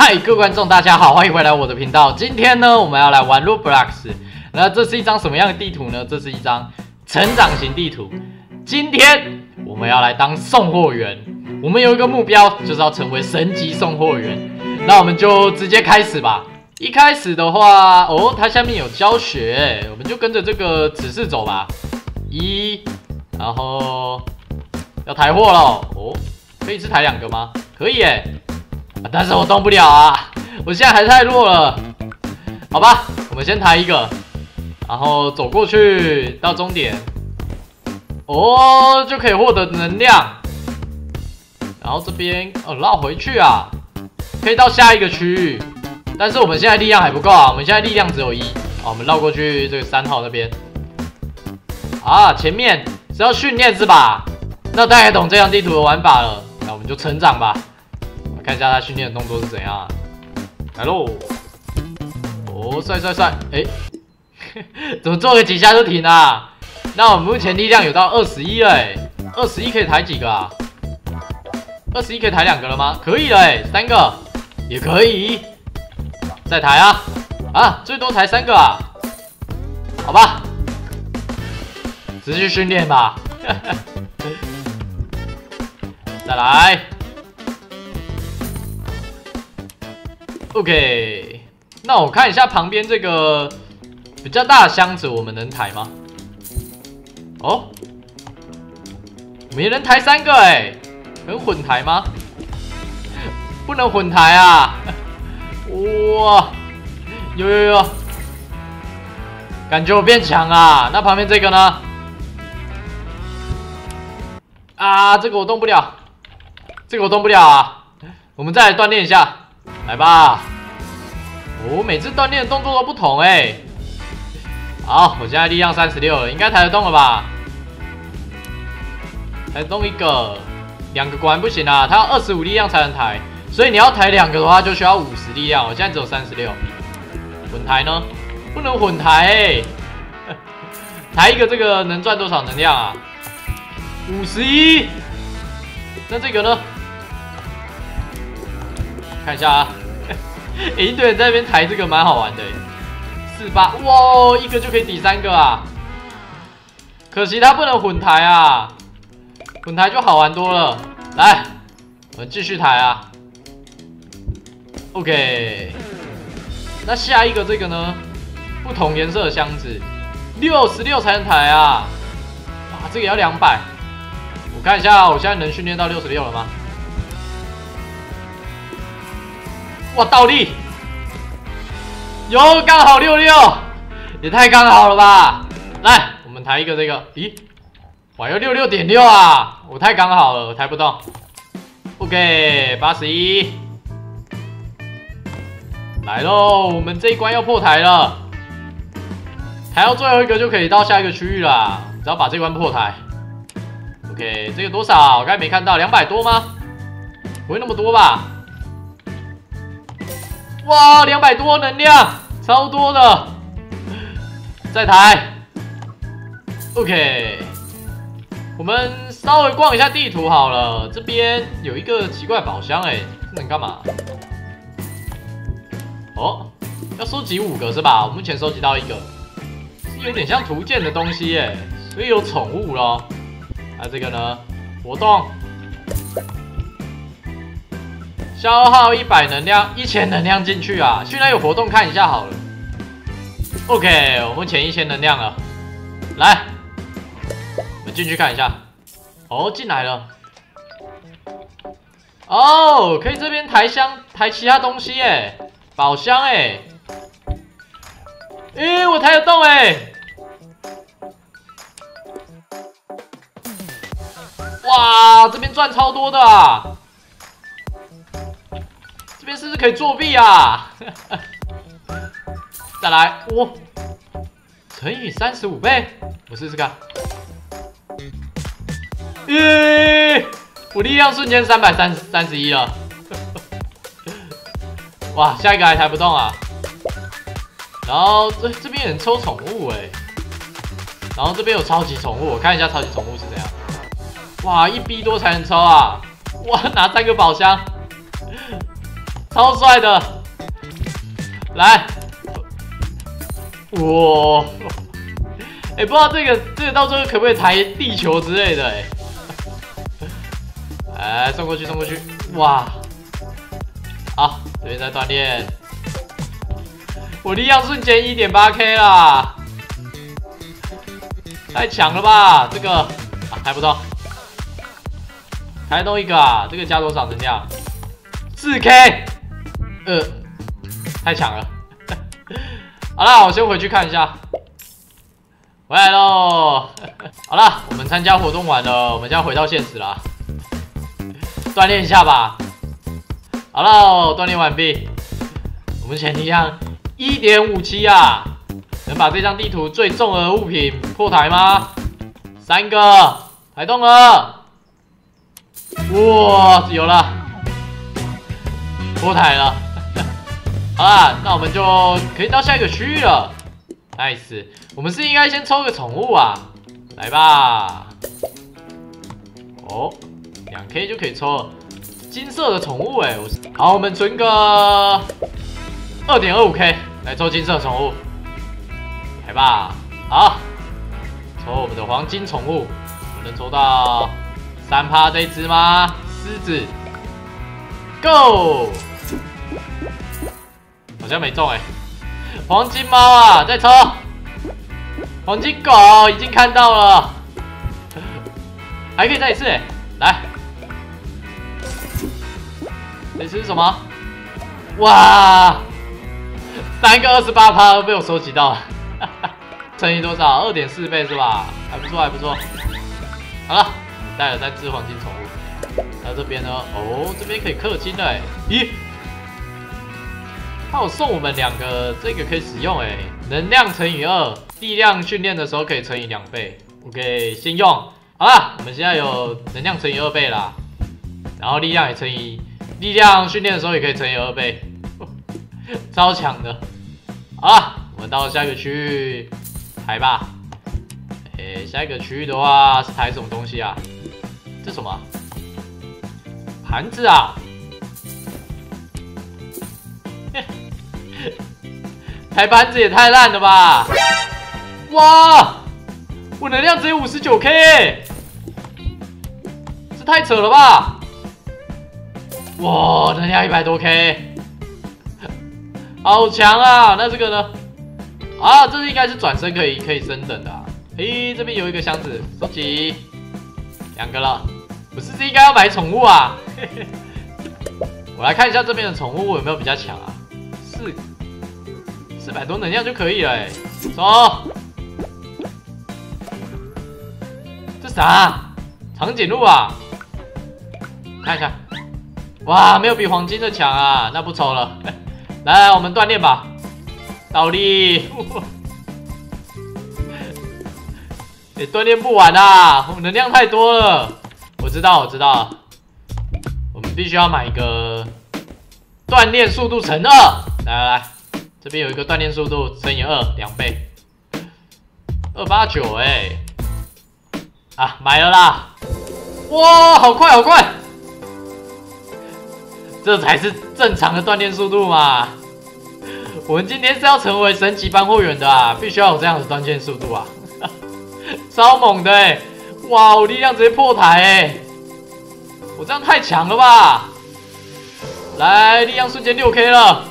嗨，各位观众，大家好，欢迎回来我的频道。今天呢，我们要来玩 Roblox。那这是一张什么样的地图呢？这是一张成长型地图。今天我们要来当送货员。我们有一个目标，就是要成为神级送货员。那我们就直接开始吧。一开始的话，哦，它下面有教学，我们就跟着这个指示走吧。然后要抬货了。哦，可以是抬2个吗？可以耶。但是我动不了啊，我现在还太弱了。好吧，我们先抬1个，然后走过去到终点，哦，就可以获得能量。然后这边绕回去啊，可以到下一个区域。但是我们现在力量还不够啊，我们现在力量只有1。好，我们绕过去这个3号那边。啊，前面是要训练是吧？那大概懂这张地图的玩法了，那我们就成长吧。看一下他训练的动作是怎样啊？来喽！哦，帅！哎，怎么做个几下就停啊？那我们目前力量有到21了哎，21可以抬几个啊？21可以抬2个了吗？可以了哎，3个也可以，再抬啊！啊，最多抬3个啊？好吧，持续训练吧。再来。OK， 那我看一下旁边这个比较大的箱子，我们能抬吗？哦，我们也能抬3个哎，能混抬吗？不能混抬啊！哇，有，感觉我变强啊！那旁边这个呢？啊，这个我动不了，啊！我们再来锻炼一下。来吧！哦，每次锻炼的动作都不同哎。好，我现在力量36了，应该抬得动了吧？抬得动1个，2个果然不行啊，它要25力量才能抬，所以你要抬2个的话就需要50力量。我现在只有36。混抬呢？不能混抬哎。抬1个这个能赚多少能量啊？51。那这个呢？看一下啊，一堆人在那边抬这个蛮好玩的，48，哇，1个就可以抵3个啊！可惜它不能混抬啊，混抬就好玩多了。来，我们继续抬啊。OK， 那下一个这个呢？不同颜色的箱子，66才能抬啊！哇，这个也要200。我看一下，我现在能训练到66了吗？哇，倒立有刚好66，也太刚好了吧！来，我们抬一个这个，咦，我要66.6啊！我太刚好了，我抬不动。OK， 81，来喽！我们这一关要破台了，抬到最后一个就可以到下一个区域啦。只要把这关破台。OK， 这个多少？我刚才没看到，200多吗？不会那么多吧？哇，200多能量，超多的！再抬 ，OK。我们稍微逛一下地图好了。这边有一个奇怪的宝箱，哎，这能干嘛？哦，要收集5个是吧？我目前收集到1个，是有点像图鉴的东西，哎，所以有宠物咯。那这个呢？活动。消耗100能量，1000能量进去啊！现在有活动看一下好了。OK， 我目前1000能量了。来，我们进去看一下。哦，进来了。哦，可以这边抬其他东西耶，宝箱哎。我抬得动哎。哇，这边赚超多的啊！这边是不是可以作弊啊？再来，哇，乘以35倍，我试试看。我力量瞬间331了。哇，下一个还抬不动啊。然后这边有人抽宠物哎，然后这边有超级宠物，我看一下超级宠物是怎样。哇，1B 多才能抽啊！哇，拿3个宝箱。 超帅的！来，哇！不知道这个到最后可不可以抬地球之类的哎，送过去，哇！好，这边在锻炼，我力量瞬间 1.8K 啦，太强了吧！这个抬不动，抬动一个啊，这个加多少能量？4K，太强了。好啦，我先回去看一下。回来喽！好啦，我们参加活动完了，我们现在回到现实啦，锻炼一下吧。好了，锻炼完毕。我们潜力量 1.57啊，能把这张地图最重的物品破台吗？3个，抬动了。哇，有了，破台了。好啦，那我们就可以到下一个区域了。Nice， 我们是应该先抽个宠物啊，来吧。哦，2K 就可以抽了，金色的宠物哎，好，我们存个 2.25K 来抽金色宠物，来吧。好，抽我们的黄金宠物，我能抽到3%这一只吗？狮子 ，Go！ 好像没中哎。黄金猫啊，再抽！黄金狗已经看到了，还可以再一次哎，来，这次是什么？哇，3个28%都被我收集到了，乘以多少？2.4倍是吧？还不错，还不错。好了，带了3只黄金宠物，那这边呢？哦，这边可以氪金了哎，咦？他有送我们2个，这个可以使用哎，能量乘以2，力量训练的时候可以乘以2倍。OK， 先用。好啦，我们现在有能量乘以2倍啦，然后力量也乘以，力量训练的时候也可以乘以2倍，超强的。好啦，我们到下一个区域抬吧。下一个区域的话是抬什么东西啊？这什么？盘子啊！抬盘子也太烂了吧！哇，我能量只有59K，这太扯了吧！哇，能量100多K， 好强啊！那这个呢？啊，这应该是转身可以升等的啊。这边有一个箱子，收集2个了。不是，这应该要买宠物啊！我来看一下这边的宠物有没有比较强啊？400多能量就可以了哎，走！这啥？长颈鹿啊？看一下，哇，没有比黄金的强啊，那不抽了。来，我们锻炼吧，倒立。锻炼不完啊，能量太多了。我知道了，我们必须要买一个锻炼速度乘2。来。这边有一个锻炼速度乘以2，2倍，289哎，啊，买了啦！哇，好快！这才是正常的锻炼速度嘛！我们今天是要成为神级搬货员的啊，必须要有这样的锻炼速度啊！超猛的哎！哇，我力量直接破台哎！我这样太强了吧！来，力量瞬间6K 了。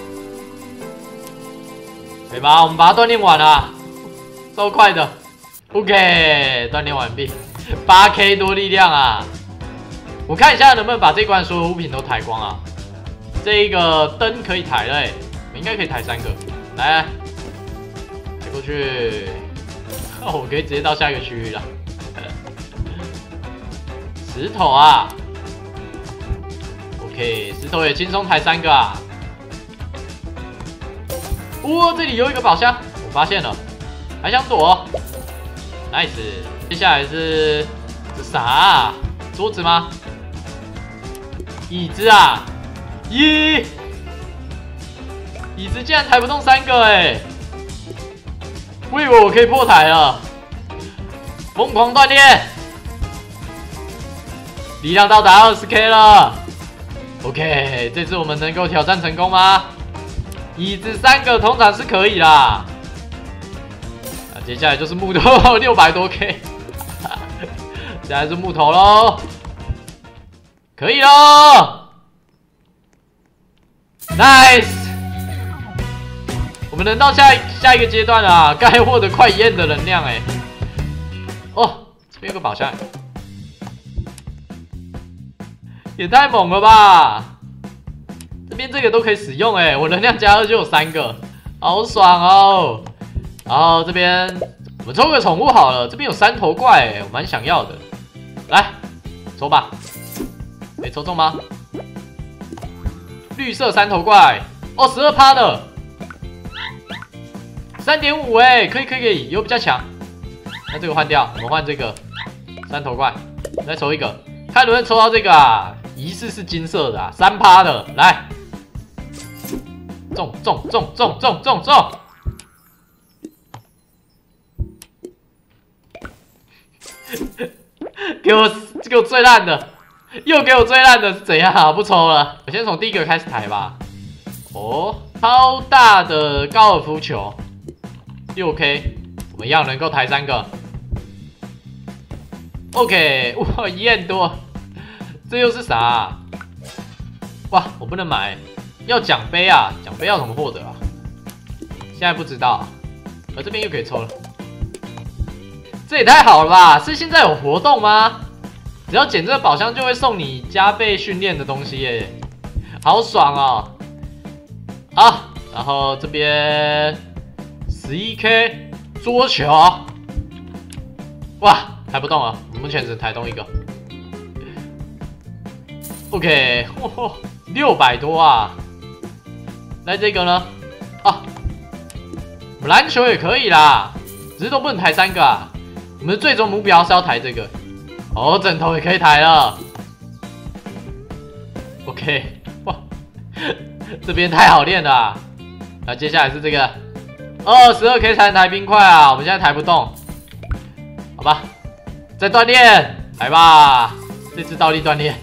可以吧？我们把它锻炼完了，超快的。OK， 锻炼完毕，8K 多力量啊！我看一下能不能把这关所有物品都抬光啊？这一个灯可以抬了欸，我应该可以抬3个。来，抬过去。我可以直接到下一个区域了。石头啊 ，OK， 石头也轻松抬3个啊。哇，这里有一个宝箱，我发现了，还想躲 ，nice。接下来是这啥啊？桌子吗？椅子啊？咦，椅子竟然抬不动3个哎！我以为我可以破台了，疯狂锻炼，力量到达20K 了， OK， 这次我们能够挑战成功吗？椅子3个通常是可以啦。那接下来就是木头，600多 K， 现在是木头喽，可以喽 ，Nice。我们能到下一个阶段啊，该获得快1亿的能量哎。哦，这边有个宝箱。 也太猛了吧！这边这个都可以使用哎，我能量加2就有3个，好爽哦！然后这边我们抽个宠物好了，这边有3头怪哎，我蛮想要的。来，抽吧。没抽中吗？绿色3头怪，哦，12%的，3.5哎，可以，有比较强。那这个换掉，我们换这个3头怪，再抽一个，看能不能抽到这个啊？ 疑似是金色的啊，3%的，来，中！给我最烂的，又给我最烂的是怎样啊？不抽了，我先从第一个开始抬吧。哦，超大的高尔夫球，6K， 我们一样能够抬3个。OK， 哇，1亿多。 这又是啥啊？哇，我不能买，要奖杯啊！奖杯要怎么获得啊？现在不知道、啊，而这边又可以抽了，这也太好了吧！是现在有活动吗？只要捡这个宝箱就会送你加倍训练的东西耶，好爽哦！好，然后这边11K 桌球，哇，抬不动了，目前只抬动一个。 OK， 哇，600多啊！来这个呢？啊，我们篮球也可以啦，只是都不能抬3个啊。我们的最终目标是要抬这个。哦，枕头也可以抬了。OK， 哇，这边太好练了啊。那接下来是这个22K 才能抬冰块啊，我们现在抬不动。好吧，再锻炼，来吧，这次倒立锻炼。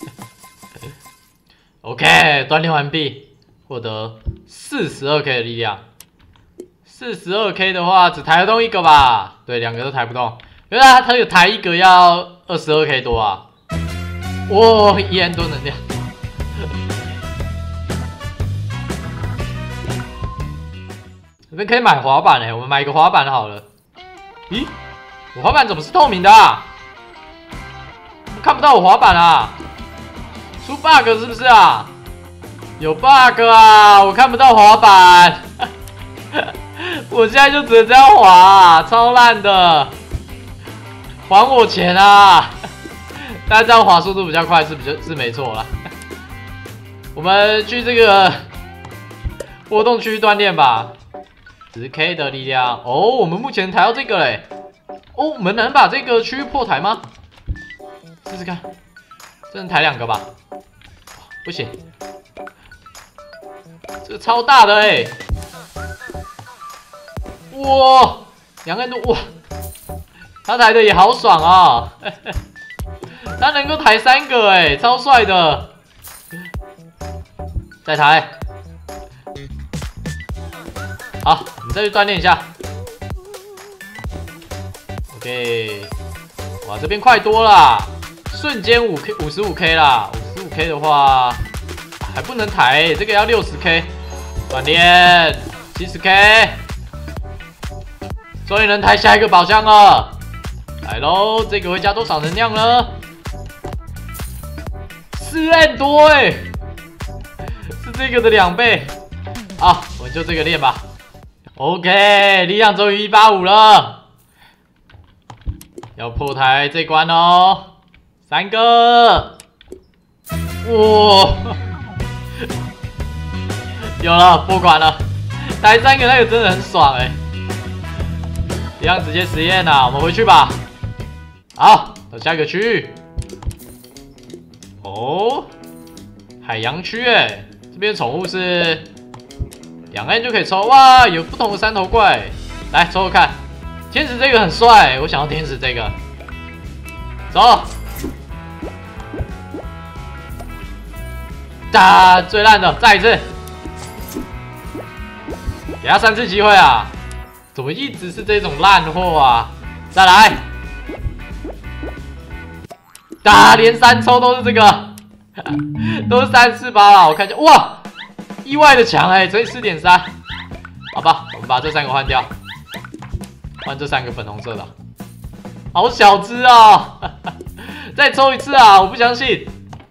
OK， 锻炼完毕，获得42K 的力量。42K 的话，只抬得动一个吧？对，2个都抬不动。原来它有抬一个要22K 多啊！哇，1亿多能量。这边可以买滑板哎，我们买一个滑板好了。咦，我滑板怎么是透明的啊？看不到我滑板啊！ 出 bug 是不是啊？有 bug 啊！我看不到滑板，我现在就只能这样滑、啊，超烂的！还我钱啊！大家这样滑速度比较快是没错啦。我们去这个活动区锻炼吧。10K 的力量哦，我们目前抬到这个嘞。哦，我们能把这个区域破台吗？试试看，这能抬2个吧？ 不行，这个超大的哎、欸！哇，2亿多哇！他抬的也好爽啊、哦，他能够抬3个哎、欸，超帅的！再抬，好，我们再去锻炼一下。OK， 哇，这边快多啦，瞬间55K 啦。 55K 的话还不能抬，这个要60K， 锻炼70K， 终于能抬下一个宝箱了，来喽！这个会加多少能量呢？4亿多哎，是这个的2倍。好，我们就这个练吧。OK， 力量终于185了，要破台这关哦，3个。 哇，有了，破关了，抬3个那个真的很爽哎！一样直接实验啦，我们回去吧。好，到下一个区域。哦，海洋区哎，这边宠物是2按就可以抽哇，有不同的3头怪，来抽抽看。天使这个很帅，我想要天使这个，走。 最烂的，再一次，给他3次机会啊！怎么一直是这种烂货啊？再来，连3抽都是这个，都是3、4、8啊！我看一下，哇，意外的强哎，乘以4.3，好吧，我们把这3个换掉，换这3个粉红色的，好小只哦！再抽一次啊！我不相信。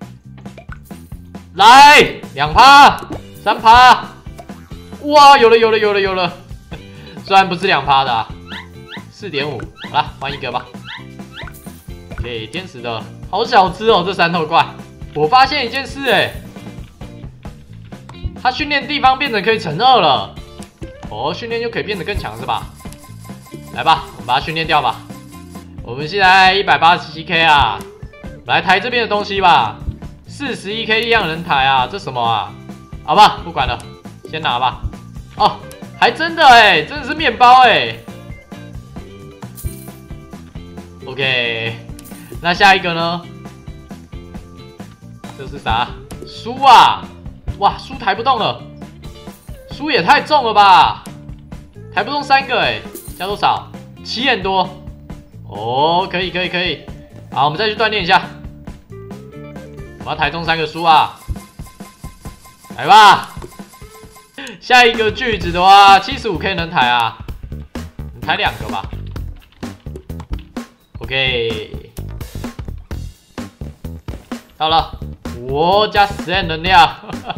来，2趴、3趴，哇，有了！虽然不是2趴的、啊，4.5，好啦，换一个吧。给天使的，好小只哦，这3头怪。我发现一件事，它训练地方变成可以乘2了。哦，训练就可以变得更强是吧？来吧，我们把它训练掉吧。我们现在187K 啊。来抬这边的东西吧，41K 力量能抬啊，这什么啊？好吧，不管了，先拿吧。哦，还真的真的是面包OK， 那下一个呢？这是啥？书啊！哇，书抬不动了，书也太重了吧？抬不动3个加多少？7点多。哦，可以。好，我们再去锻炼一下。我要抬中3个书啊！来吧，下一个句子的话，75K 能抬啊，你抬2个吧。OK， 到了，我加10能量，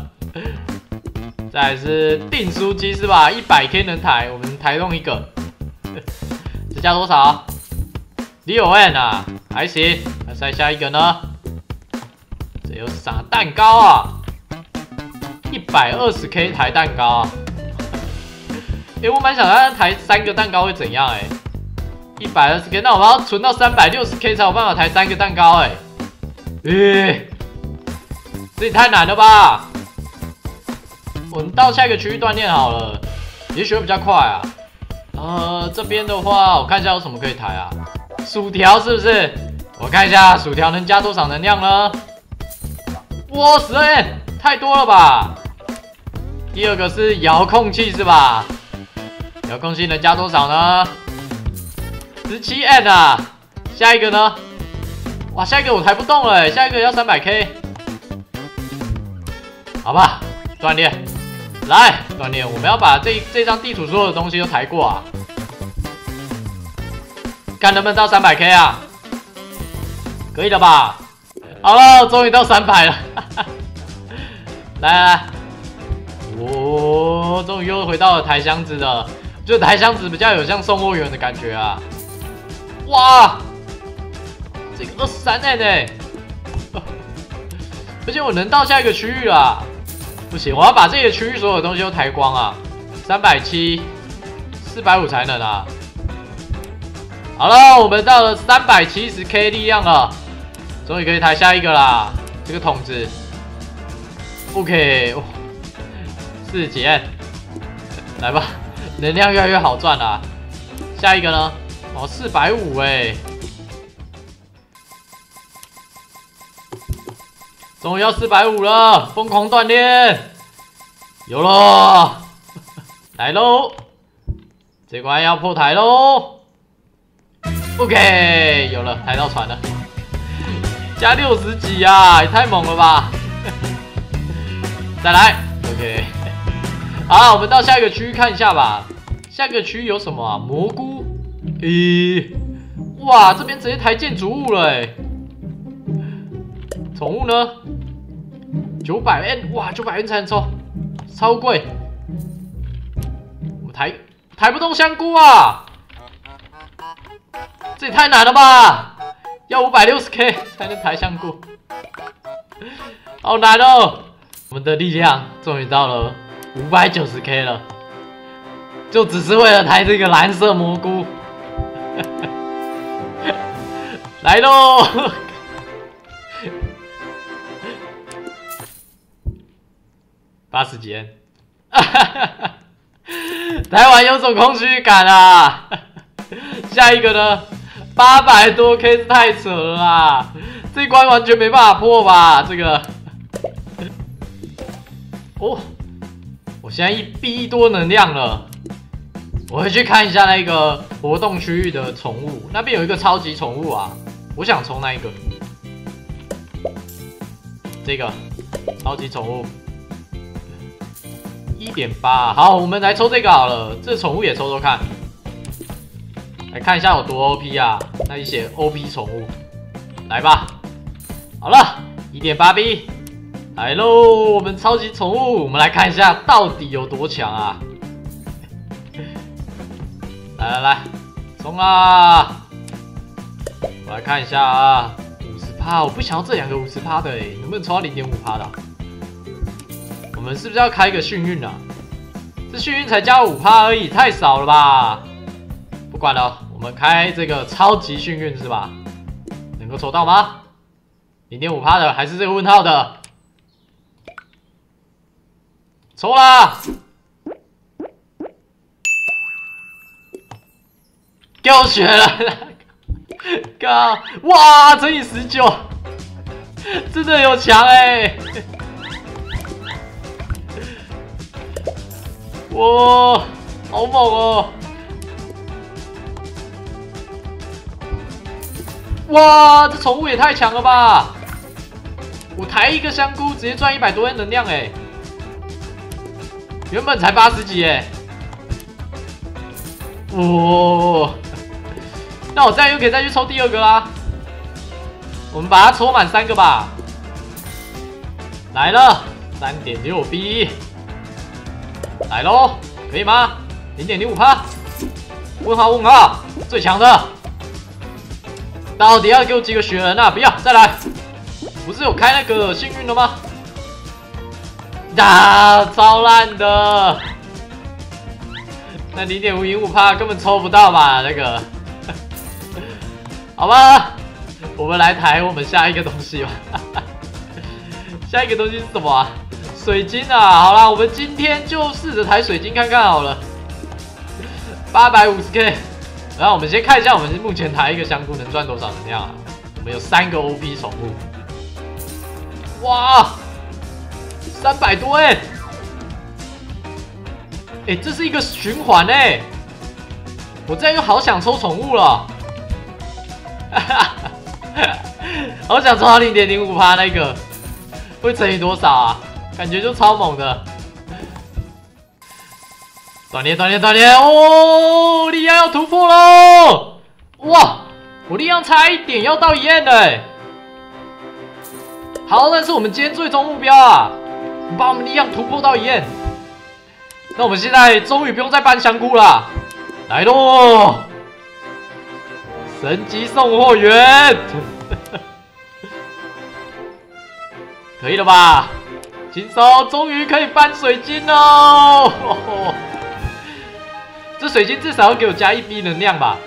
再来是订书机是吧？100K 能抬，我们抬动1个，这加多少？6N 啊，还行。那再下一个呢？这有啥蛋糕啊？120K 抬蛋糕啊！我蛮想看抬3个蛋糕会怎样120K， 那我们要存到360K 才有办法抬3个蛋糕这也太难了吧！我们到下一个区域锻炼好了，也许会比较快啊。这边的话，我看一下有什么可以抬啊？薯条是不是？我看一下薯条能加多少能量呢？哇，12N 太多了吧！第2个是遥控器是吧？遥控器能加多少呢？17N 啊！下一个呢？哇，下一个我抬不动了下一个要300K。好吧，锻炼，来锻炼，我们要把这张地图所有的东西都抬过啊！看能不能到300K 啊？可以的吧？好了，终于到300了，来，我终于又回到了抬箱子了，就抬箱子比较有像送货员的感觉啊！哇，这个23N而且我能到下一个区域啦！不行，我要把这个区域所有的东西都抬光啊！370、450才能啊！好了，我们到了370K 力量了，终于可以抬下一个啦！这个筒子 ，OK， 40几N，来吧，能量越来越好赚啦！下一个呢？哦，450终于要450了，疯狂锻炼，有了，来喽！这关要破台喽 ！OK， 有了，抬到船了，加60几啊，也太猛了吧！再来 ，OK， 好，我们到下一个区域看一下吧。下一个区域有什么啊？蘑菇，哇，这边直接抬建筑物了宠物呢？900N， 哇，900N才能抽，超贵。我抬不动香菇啊，这也太难了吧！要560K 才能抬香菇，好难哦。我们的力量终于到了590K 了，就只是为了抬这个蓝色蘑菇。来喽！80几N， 台湾有种空虚感啊！下一个呢？800多 K 太扯了啦！这一关完全没办法破吧？这个哦，我现在1B多能量了。我会去看一下那个活动区域的宠物，那边有一个超级宠物啊，我想抽那一个。这个超级宠物1.8，好，我们来抽这个好了，这宠物也抽抽看，来看一下有多 OP 啊，那里写 OP 宠物，来吧，好了，1.8B， 来喽，我们超级宠物，我们来看一下到底有多强啊！来，冲啊！我来看一下啊，50%，我不想要这2个50%的欸，能不能抽到0.5%的啊？我们是不是要开一个幸运啊？这幸运才加5%而已，太少了吧？不管了，我们开这个超级幸运是吧？能够抽到吗？0.5%的还是这个问号的？抽啦！给我选了，靠！哇，乘以19，真的有强哎！哇，好猛哦！哇，这宠物也太强了吧！我抬一个香菇直接赚100多能量哎！原本才80几哎！哇！那我这样又可以再去抽第2个啦。我们把它抽满3个吧。来了 ，3.6B， 来喽，可以吗 ？0.05%，问号，最强的，到底要给我几个雪人啊？不要，再来，不是有开那个幸运了吗？啊，超烂的，那0.5%根本抽不到吧？那个。好吧，我们来抬我们下一个东西吧。下一个东西是什么啊？水晶啊！好啦，我们今天就试着抬水晶看看好了。850K， 然后我们先看一下我们目前抬一个香菇能赚多少能量啊？我们有3个 OP 宠物，哇，300多哎！哎，这是一个循环哎！我这样又好想抽宠物了。好想抽到0.05%那个，会乘以多少啊？感觉就超猛的。断裂！哦，力量要突破喽！哇，我力量差1点要到1end了。好，那是我们今天最终目标啊！把我们力量突破到1end。那我们现在终于不用再搬香菇了，来喽！神级送货员，可以了吧？轻松，终于可以搬水晶喽！这水晶至少要给我加1B 能量吧？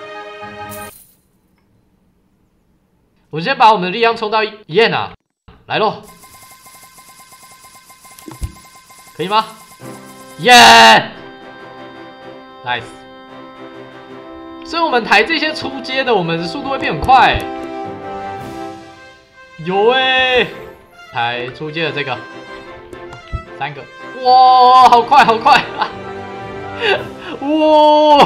我先把我们的力量冲到1end啊！来喽，可以吗？耶 ！Nice。所以我们抬这些初阶的，我们的速度会变很快。有哎，抬初阶的这个3个，哇，好快！哇，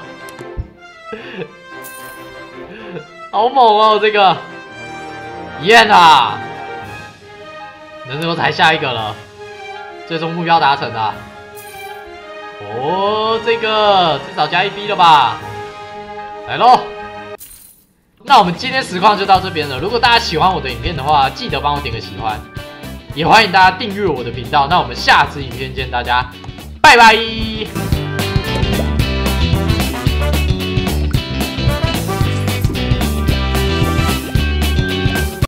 好猛哦！这个，1end啊，能够抬下一个了，最终目标达成了。哦，这个至少加1B 了吧？来喽！那我们今天实况就到这边了。如果大家喜欢我的影片的话，记得帮我点个喜欢，也欢迎大家订阅我的频道。那我们下次影片见，大家拜拜。